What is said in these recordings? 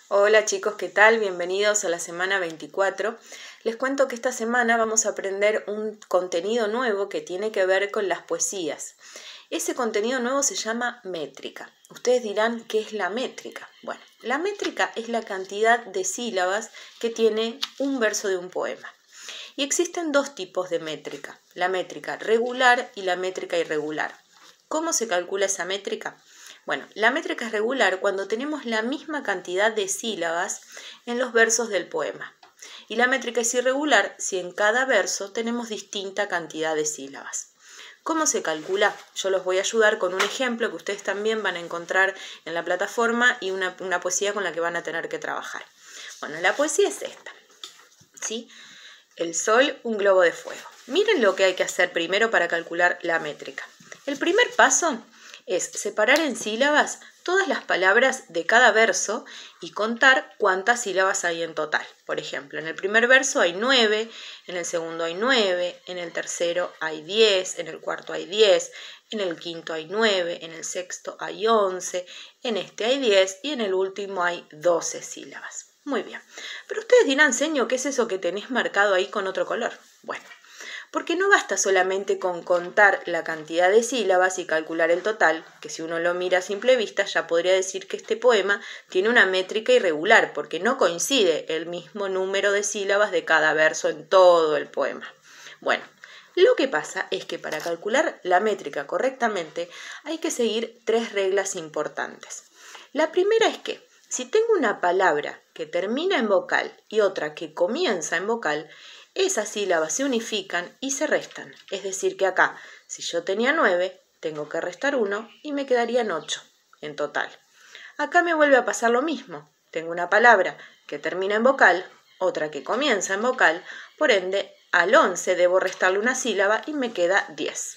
Hola chicos, ¿qué tal? Bienvenidos a la semana 24. Les cuento que esta semana vamos a aprender un contenido nuevo que tiene que ver con las poesías. Ese contenido nuevo se llama métrica. Ustedes dirán, ¿qué es la métrica? Bueno, la métrica es la cantidad de sílabas que tiene un verso de un poema. Y existen dos tipos de métrica, la métrica regular y la métrica irregular. ¿Cómo se calcula esa métrica? Bueno, la métrica es regular cuando tenemos la misma cantidad de sílabas en los versos del poema. Y la métrica es irregular si en cada verso tenemos distinta cantidad de sílabas. ¿Cómo se calcula? Yo los voy a ayudar con un ejemplo que ustedes también van a encontrar en la plataforma y una poesía con la que van a tener que trabajar. Bueno, la poesía es esta, ¿sí? El sol, un globo de fuego. Miren lo que hay que hacer primero para calcular la métrica. El primer paso es separar en sílabas todas las palabras de cada verso y contar cuántas sílabas hay en total. Por ejemplo, en el primer verso hay 9, en el segundo hay 9, en el tercero hay 10, en el cuarto hay 10, en el quinto hay 9, en el sexto hay 11, en este hay 10 y en el último hay 12 sílabas. Muy bien, pero ustedes dirán, Seño, ¿qué es eso que tenés marcado ahí con otro color? Bueno, porque no basta solamente con contar la cantidad de sílabas y calcular el total, que si uno lo mira a simple vista ya podría decir que este poema tiene una métrica irregular, porque no coincide el mismo número de sílabas de cada verso en todo el poema. Bueno, lo que pasa es que para calcular la métrica correctamente hay que seguir tres reglas importantes. La primera es que si tengo una palabra que termina en vocal y otra que comienza en vocal, esas sílabas se unifican y se restan. Es decir que acá, si yo tenía 9, tengo que restar 1 y me quedarían 8 en total. Acá me vuelve a pasar lo mismo. Tengo una palabra que termina en vocal, otra que comienza en vocal, por ende al 11 debo restarle una sílaba y me queda 10.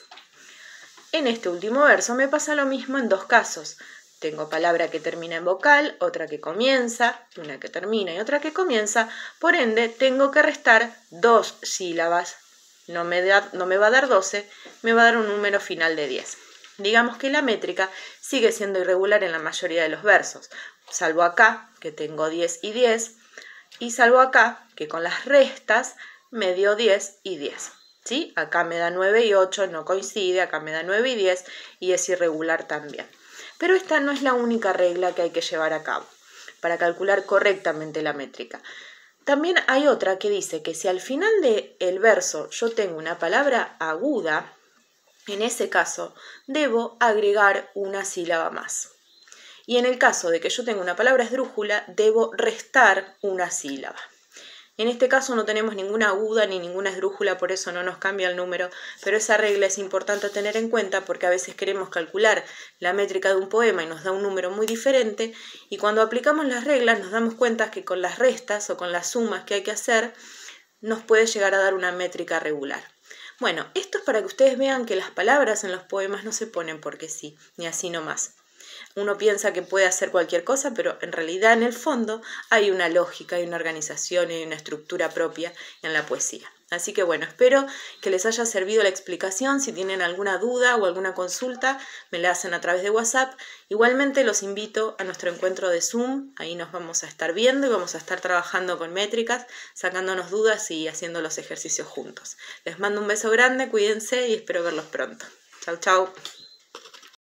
En este último verso me pasa lo mismo en dos casos. Tengo palabra que termina en vocal, otra que comienza, una que termina y otra que comienza, por ende tengo que restar 2 sílabas. No me va a dar 12, me va a dar un número final de 10. Digamos que la métrica sigue siendo irregular en la mayoría de los versos, salvo acá, que tengo 10 y 10, y salvo acá, que con las restas me dio 10 y 10. ¿Sí? Acá me da 9 y 8, no coincide, acá me da 9 y 10 y es irregular también. Pero esta no es la única regla que hay que llevar a cabo para calcular correctamente la métrica. También hay otra que dice que si al final del verso yo tengo una palabra aguda, en ese caso debo agregar una sílaba más. Y en el caso de que yo tenga una palabra esdrújula, debo restar una sílaba. En este caso no tenemos ninguna aguda ni ninguna esdrújula, por eso no nos cambia el número, pero esa regla es importante tener en cuenta porque a veces queremos calcular la métrica de un poema y nos da un número muy diferente y cuando aplicamos las reglas nos damos cuenta que con las restas o con las sumas que hay que hacer nos puede llegar a dar una métrica regular. Bueno, esto es para que ustedes vean que las palabras en los poemas no se ponen porque sí, ni así nomás. Uno piensa que puede hacer cualquier cosa, pero en realidad en el fondo hay una lógica, hay una organización y una estructura propia en la poesía. Así que bueno, espero que les haya servido la explicación. Si tienen alguna duda o alguna consulta, me la hacen a través de WhatsApp. Igualmente los invito a nuestro encuentro de Zoom. Ahí nos vamos a estar viendo y vamos a estar trabajando con métricas, sacándonos dudas y haciendo los ejercicios juntos. Les mando un beso grande, cuídense y espero verlos pronto. Chau, chau.